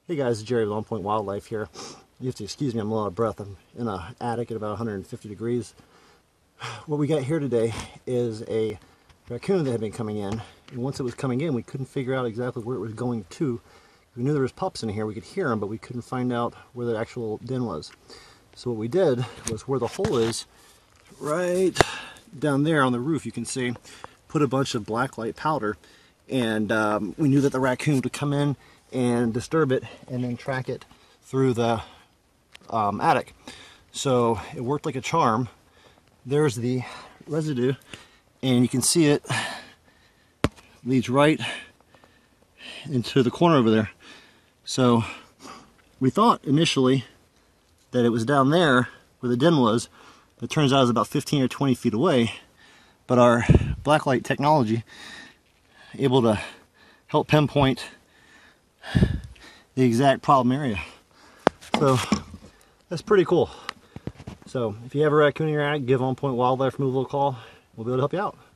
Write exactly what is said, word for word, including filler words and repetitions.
Hey guys, it's Jerry with On Point Wildlife here. You have to excuse me, I'm a lot of breath. I'm in an attic at about one hundred fifty degrees. What we got here today is a raccoon that had been coming in. And once it was coming in, we couldn't figure out exactly where it was going to. We knew there was pups in here, we could hear them, but we couldn't find out where the actual den was. So what we did was where the hole is, right down there on the roof, you can see, put a bunch of blacklight powder. And um, we knew that the raccoon would come in and disturb it and then track it through the um, attic. So it worked like a charm. There's the residue, and you can see it leads right into the corner over there. So we thought initially that it was down there where the den was. It turns out it's about fifteen or twenty feet away, but our blacklight technology able to help pinpoint the exact problem area. So that's pretty cool. So if you have a raccoon in your attic, give On Point Wildlife Removal a call. We'll be able to help you out.